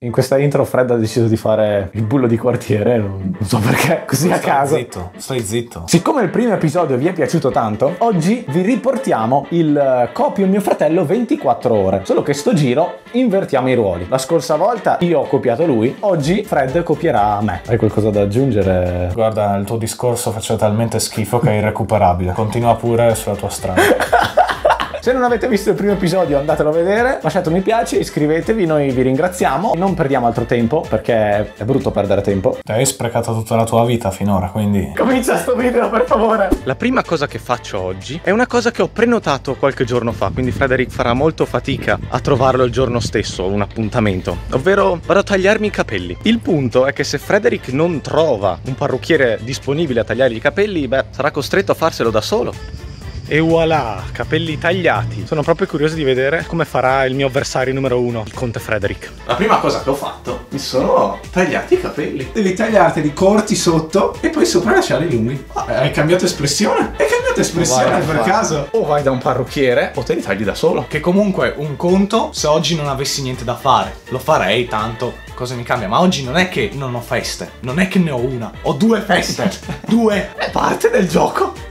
In questa intro Fred ha deciso di fare il bullo di quartiere, non so perché, così a caso. Stai zitto. Siccome il primo episodio vi è piaciuto tanto, oggi vi riportiamo il Copio mio fratello 24 ore. Solo che sto giro invertiamo i ruoli. La scorsa volta io ho copiato lui, oggi Fred copierà me. Hai qualcosa da aggiungere? Guarda, il tuo discorso faceva talmente schifo che è irrecuperabile. Continua pure sulla tua strada. Se non avete visto il primo episodio andatelo a vedere, lasciate un mi piace, iscrivetevi, noi vi ringraziamo. Non perdiamo altro tempo perché è brutto perdere tempo. Ti hai sprecato tutta la tua vita finora, quindi... Comincia sto video per favore! La prima cosa che faccio oggi è una cosa che ho prenotato qualche giorno fa, quindi Frederick farà molto fatica a trovarlo il giorno stesso, un appuntamento. Ovvero vado a tagliarmi i capelli. Il punto è che se Frederick non trova un parrucchiere disponibile a tagliargli i capelli, beh, sarà costretto a farselo da solo. E voilà, capelli tagliati. Sono proprio curioso di vedere come farà il mio avversario numero uno, il conte Frederick. La prima cosa che ho fatto, mi sono tagliati i capelli. Devi tagliarteli corti sotto e poi sopra lasciarli lunghi. Hai cambiato espressione? Hai cambiato espressione per caso? O vai da un parrucchiere o te li tagli da solo. Che comunque un conto, se oggi non avessi niente da fare, lo farei tanto. Cosa mi cambia? Ma oggi non è che non ho feste, non è che ne ho una, ho due feste. Due. È parte del gioco.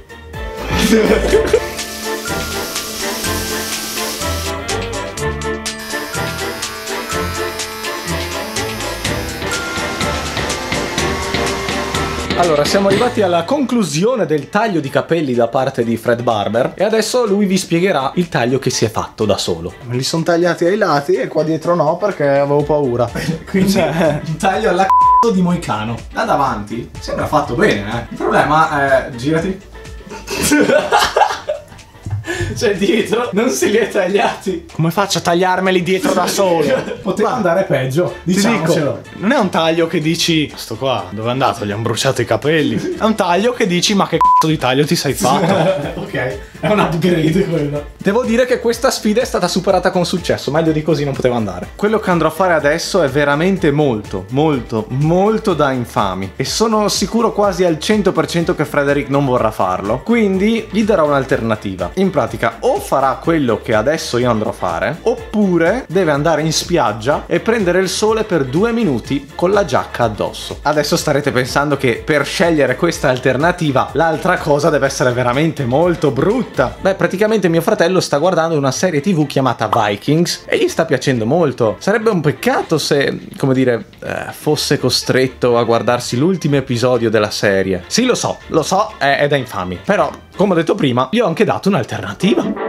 Allora, siamo arrivati alla conclusione del taglio di capelli da parte di Fred Barber e adesso lui vi spiegherà il taglio che si è fatto da solo. Me li sono tagliati ai lati e qua dietro no perché avevo paura. Quindi un taglio alla c***o di Moicano. Da davanti sembra fatto bene, eh. Il problema è... girati. Cioè dietro non se li è tagliati. Come faccio a tagliarmeli dietro da solo? Poteva andare peggio, diciamocelo. Non è un taglio che dici sto qua, dove è andato? Gli hanno bruciato i capelli. È un taglio che dici ma che c***o di taglio ti sei fatto? Ok, è un upgrade quello. Devo dire che questa sfida è stata superata con successo. Meglio di così non poteva andare. Quello che andrò a fare adesso è veramente molto da infami. E sono sicuro quasi al 100% che Frederick non vorrà farlo. Quindi gli darò un'alternativa. In pratica o farà quello che adesso io andrò a fare, oppure deve andare in spiaggia e prendere il sole per 2 minuti con la giacca addosso. Adesso starete pensando che per scegliere questa alternativa l'altra cosa deve essere veramente molto brutta. Beh, praticamente mio fratello sta guardando una serie TV chiamata Vikings e gli sta piacendo molto. Sarebbe un peccato se, come dire, fosse costretto a guardarsi l'ultimo episodio della serie. Sì, lo so, è da infami. Però, come ho detto prima, gli ho anche dato un'alternativa.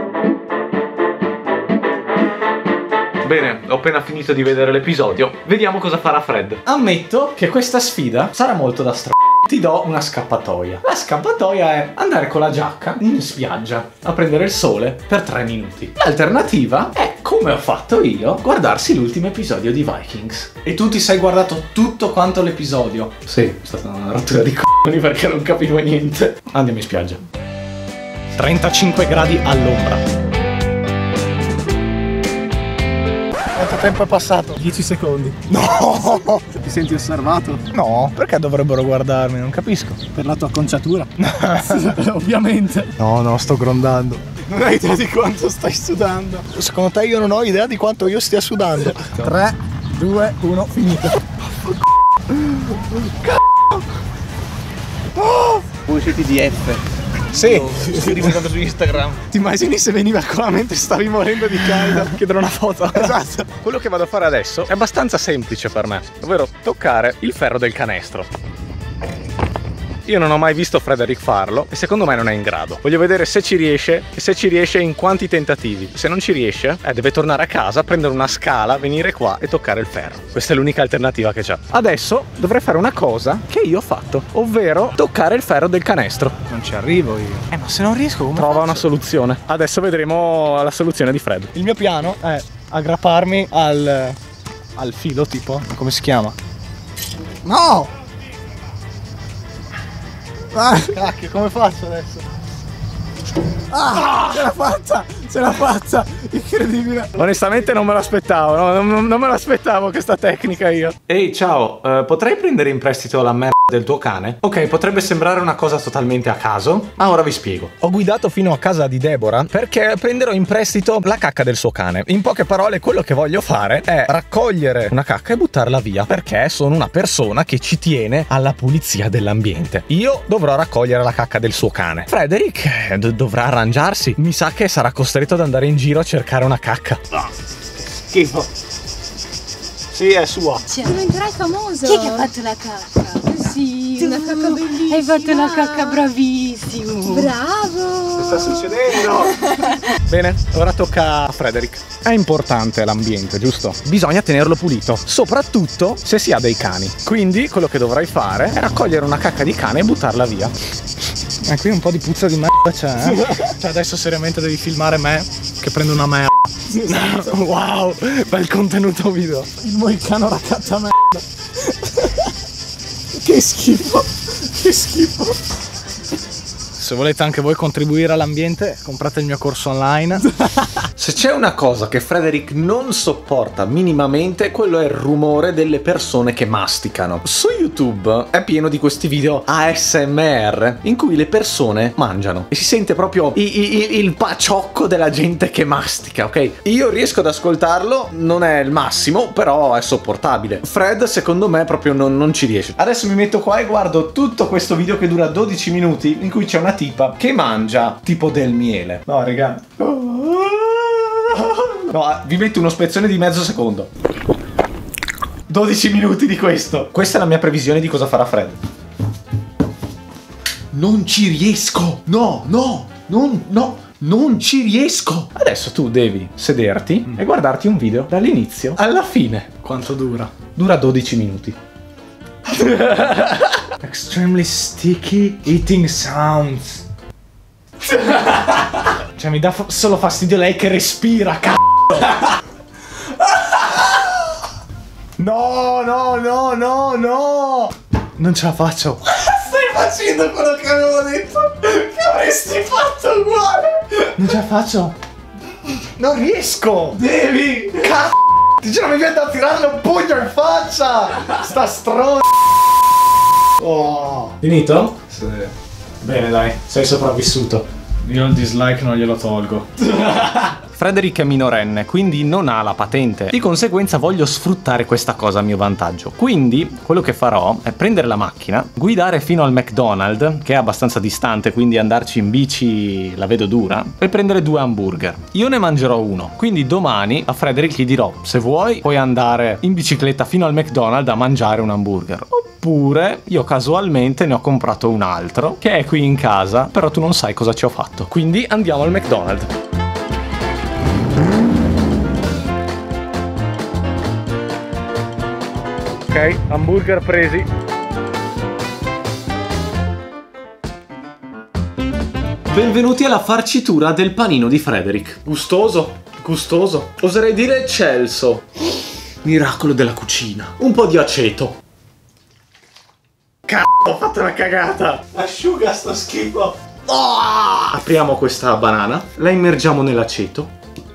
Bene, ho appena finito di vedere l'episodio. Vediamo cosa farà Fred. Ammetto che questa sfida sarà molto da Ti do una scappatoia. La scappatoia è andare con la giacca in spiaggia a prendere il sole per 3 minuti. L'alternativa è, come ho fatto io, guardarsi l'ultimo episodio di Vikings. E tu ti sei guardato tutto quanto l'episodio? Sì, è stata una rottura di c***oni perché non capivo niente. Andiamo in spiaggia. 35 gradi all'ombra. Quanto tempo è passato? 10 secondi. No! Ti senti osservato? No, perché dovrebbero guardarmi? Non capisco. Per la tua acconciatura? Ovviamente. No, sto grondando. Non hai idea di quanto stai sudando. Secondo te io non ho idea di quanto io stia sudando? 3, 2, 1, finito. Usciti di F. Sì. Scrivi tanto su Instagram. Ti immagini se veniva qua mentre stavi morendo di caldo? Chiedere una foto. Esatto. Quello che vado a fare adesso è abbastanza semplice per me, ovvero toccare il ferro del canestro. Io non ho mai visto Frederick farlo e secondo me non è in grado. Voglio vedere se ci riesce e se ci riesce in quanti tentativi. Se non ci riesce, deve tornare a casa, prendere una scala, venire qua e toccare il ferro. Questa è l'unica alternativa che c'ha. Adesso dovrei fare una cosa che io ho fatto, ovvero toccare il ferro del canestro. Non ci arrivo io. Ma se non riesco come Trova faccio? una soluzione. Adesso vedremo la soluzione di Fred. Il mio piano è aggrapparmi al filo, tipo, come si chiama? No! Ah, cacchio, come faccio adesso? Ah, ce l'ha fatta! Ce l'ha fatta! Incredibile. Onestamente non me l'aspettavo, no? Non me l'aspettavo questa tecnica io. Ehi, ciao, potrei prendere in prestito la merda del tuo cane? Ok, potrebbe sembrare una cosa totalmente a caso, ma ora vi spiego. Ho guidato fino a casa di Deborah perché prenderò in prestito la cacca del suo cane. In poche parole, quello che voglio fare è raccogliere una cacca e buttarla via, perché sono una persona che ci tiene alla pulizia dell'ambiente. Io dovrò raccogliere la cacca del suo cane. Frederick dovrà arrangiarsi. Mi sa che sarà costretto ad andare in giro a cercare una cacca. Schifo. Sì, è sua. Diventerai famoso. Chi è che ha fatto la cacca? Sì, una cacca bellissima. Hai fatto la cacca, bravissimo. Bravo. Sta succedendo? Bene, ora tocca a Frederick. È importante l'ambiente, giusto? Bisogna tenerlo pulito, soprattutto se si ha dei cani. Quindi quello che dovrai fare è raccogliere una cacca di cane e buttarla via. Qui un po' di puzza di merda c'è. Cioè adesso seriamente devi filmare me che prendo una merda. Wow, bel contenuto video. Il moicano raccatta merda. Che schifo. Che schifo. Se volete anche voi contribuire all'ambiente, comprate il mio corso online. Se c'è una cosa che Frederick non sopporta minimamente, quello è il rumore delle persone che masticano. Su YouTube è pieno di questi video ASMR in cui le persone mangiano e si sente proprio il paciocco della gente che mastica, ok? Io riesco ad ascoltarlo, non è il massimo, però è sopportabile. Fred, secondo me, proprio non ci riesce. Adesso mi metto qua e guardo tutto questo video che dura 12 minuti in cui c'è una tipa che mangia tipo del miele. No, raga. No, vi metto uno spezzone di mezzo secondo. 12 minuti di questo. Questa è la mia previsione di cosa farà Fred. Non ci riesco. Non ci riesco. Adesso tu devi sederti e guardarti un video dall'inizio alla fine. Quanto dura? Dura 12 minuti. Extremely sticky eating sounds. Cioè mi dà solo fastidio lei che respira, c***o. No. Non ce la faccio. Stai facendo quello che avevo detto che avresti fatto uguale. Non ce la faccio. Non riesco. Devi. Ti giuro mi viene da tirarle un pugno in faccia. Sta stronza. Oh. Finito? Sì. Bene, dai, sei sopravvissuto. Io il dislike non glielo tolgo. Frederick è minorenne, quindi non ha la patente. Di conseguenza voglio sfruttare questa cosa a mio vantaggio. Quindi quello che farò è prendere la macchina, guidare fino al McDonald's, che è abbastanza distante, quindi andarci in bici la vedo dura, e prendere 2 hamburger. Io ne mangerò uno, quindi domani a Frederick gli dirò: se vuoi puoi andare in bicicletta fino al McDonald's a mangiare un hamburger. Oppure io casualmente ne ho comprato un altro che è qui in casa, però tu non sai cosa ci ho fatto. Quindi andiamo al McDonald's. Ok, hamburger presi. Benvenuti alla farcitura del panino di Frederick. Gustoso, gustoso. Oserei dire eccelso. Miracolo della cucina. Un po' di aceto. Ho fatto una cagata. Asciuga sto schifo. Oh! Apriamo questa banana, la immergiamo nell'aceto.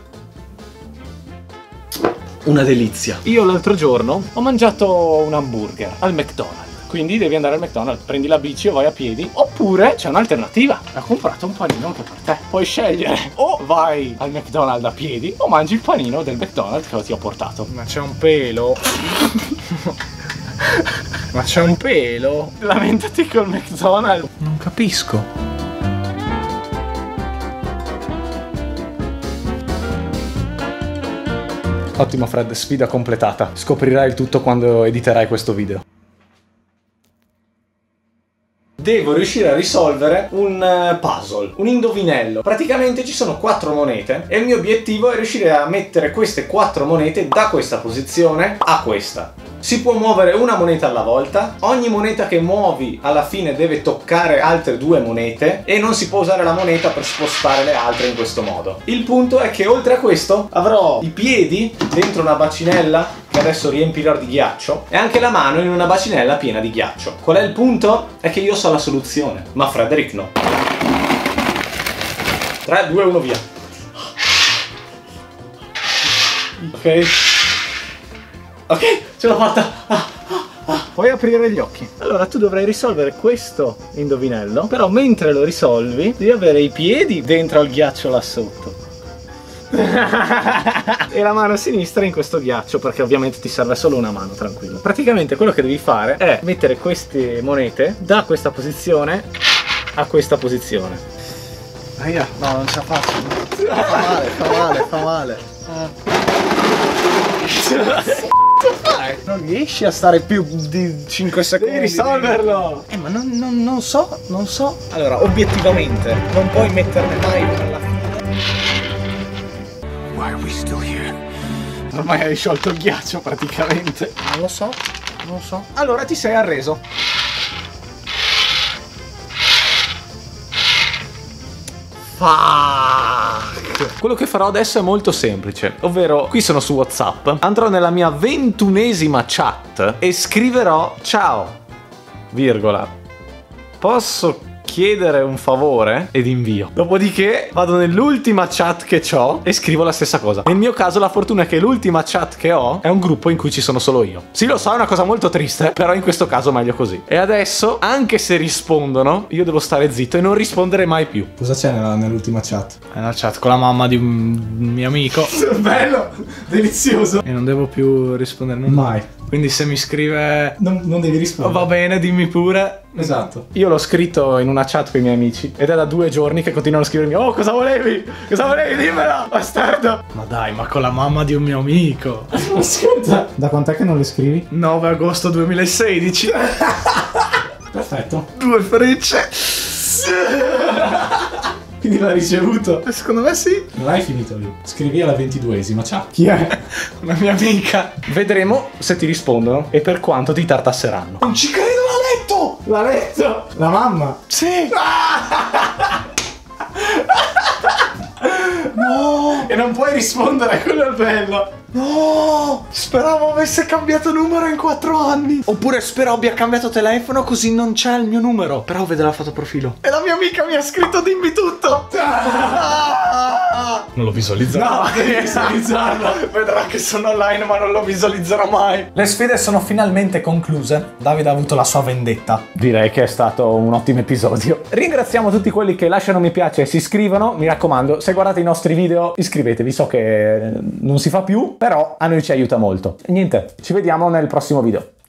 Una delizia. Io l'altro giorno ho mangiato un hamburger al McDonald's. Quindi devi andare al McDonald's, prendi la bici o vai a piedi. Oppure c'è un'alternativa. Ho comprato un panino anche per te. Puoi scegliere. O vai al McDonald's a piedi o mangi il panino del McDonald's che ti ho portato. Ma c'è un pelo. Ma c'è un pelo. Lamentati col McDonald's. Non capisco. Ottimo Fred, sfida completata. Scoprirai il tutto quando editerai questo video. Devo riuscire a risolvere un puzzle, un indovinello. Praticamente ci sono 4 monete e il mio obiettivo è riuscire a mettere queste 4 monete da questa posizione a questa. Si può muovere una moneta alla volta, ogni moneta che muovi alla fine deve toccare altre 2 monete e non si può usare la moneta per spostare le altre in questo modo. Il punto è che oltre a questo avrò i piedi dentro una bacinella che adesso riempirò di ghiaccio e anche la mano in una bacinella piena di ghiaccio. Qual è il punto? È che io so la soluzione, ma Frederick no. 3, 2, 1, via. Ok. Ok, ce l'ho fatta. Puoi aprire gli occhi. Allora tu dovrai risolvere questo indovinello, però mentre lo risolvi devi avere i piedi dentro al ghiaccio là sotto. E la mano sinistra in questo ghiaccio, perché ovviamente ti serve solo una mano, tranquillo. Praticamente quello che devi fare è mettere queste monete da questa posizione a questa posizione. Aia, no, non ce la faccio. Fa male, fa male, fa male. Non riesci a stare più di 5 secondi. Devi risolverlo! Ma non so. Allora, obiettivamente, non puoi metterne mai alla fine. Ormai hai sciolto il ghiaccio praticamente. Non lo so. Allora ti sei arreso. Fuck. Quello che farò adesso è molto semplice, ovvero qui sono su WhatsApp, andrò nella mia 21esima chat e scriverò ciao, virgola, posso chiedere un favore ed invio. Dopodiché vado nell'ultima chat che ho e scrivo la stessa cosa. Nel mio caso la fortuna è che l'ultima chat che ho è un gruppo in cui ci sono solo io. Sì, lo so, è una cosa molto triste, però in questo caso meglio così. E adesso, anche se rispondono, io devo stare zitto e non rispondere mai più. Cosa c'è nell'ultima chat? È una chat con la mamma di un mio amico Bello, delizioso. e non devo più rispondere nulla. Mai. Quindi se mi scrive Non devi rispondere. va bene, dimmi pure. Esatto. Io l'ho scritto in una chat con i miei amici ed è da 2 giorni che continuano a scrivermi: oh, cosa volevi? Cosa volevi? Dimmela, bastardo. Ma dai, ma con la mamma di un mio amico. Ascolta. Da quant'è che non le scrivi? 9 agosto 2016. Perfetto. 2 frecce. Quindi l'ha ricevuto. Secondo me sì. Non hai finito lì. Scrivi alla 22esima chat. Chi è? Una mia amica. Vedremo se ti rispondono e per quanto ti tartasseranno. Non ci credo, l'ha letto. L'ha letto. La mamma. Sì. No. E non puoi rispondere, quello è il bello. No, speravo avesse cambiato numero in 4 anni. Oppure spero abbia cambiato telefono così non c'è il mio numero. Però vede la foto profilo. E la mia amica mi ha scritto dimmi tutto. Non lo visualizzerò. No, devi visualizzarlo. Vedrà che sono online ma non lo visualizzerò mai. Le sfide sono finalmente concluse. Davide ha avuto la sua vendetta. Direi che è stato un ottimo episodio. Ringraziamo tutti quelli che lasciano mi piace e si iscrivono. Mi raccomando, se guardate i nostri video iscrivetevi, so che non si fa più, però a noi ci aiuta molto. E niente, ci vediamo nel prossimo video.